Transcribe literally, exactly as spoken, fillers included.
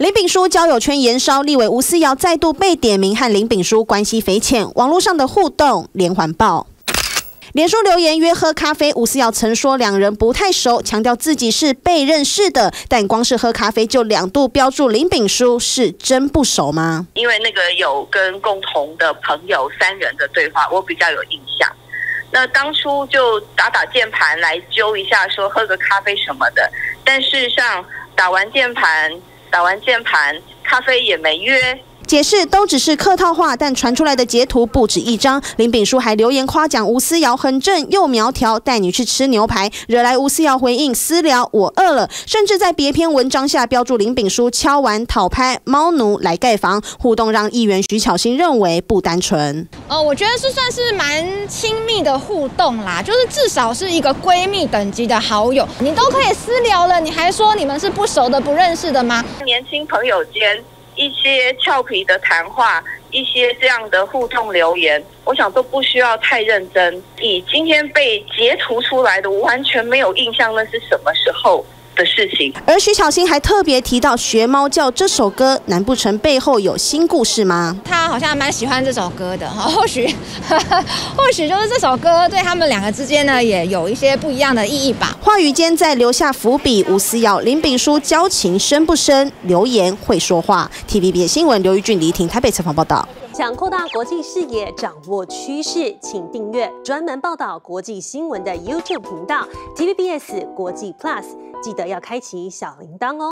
林炳书交友圈延烧，立委吴思瑶再度被点名和林炳书关系匪浅，网络上的互动连环爆。脸书留言约喝咖啡，吴思瑶曾说两人不太熟，强调自己是被认识的，但光是喝咖啡就两度标注林炳书，是真不熟吗？ 因为那个有跟共同的朋友三人的对话，我比较有印象。那当初就打打键盘来揪一下，说喝个咖啡什么的，但事实上打完键盘，打完键盘，咖啡也没约。 解释都只是客套话，但传出来的截图不止一张。林炳书还留言夸奖吴思瑶很正又苗条，带你去吃牛排，惹来吴思瑶回应私聊我饿了，甚至在别篇文章下标注林炳书敲碗讨拍猫奴来盖房，互动让议员徐巧芯认为不单纯。 呃，我觉得是算是蛮亲密的互动啦，就是至少是一个闺蜜等级的好友，你都可以私聊了，你还说你们是不熟的、不认识的吗？ 年轻朋友间一些俏皮的谈话，一些这样的互动留言，我想都不需要太认真。以今天被截图出来的，我完全没有印象那是什么时候的事情。 而徐巧芯还特别提到《学猫叫》这首歌，难不成背后有新故事吗？ 他好像蛮喜欢这首歌的，或许或许就是这首歌对他们两个之间呢也有一些不一样的意义吧。 话语间再留下伏笔，吴思瑶、林炳书交情深不深？留言会说话。T V B S 新闻刘玉俊、李婷台北采访报道。 想扩大国际视野，掌握趋势，请订阅专门报道国际新闻的 YouTube 频道 T V B S 国际 Plus， 记得要开启小铃铛哦。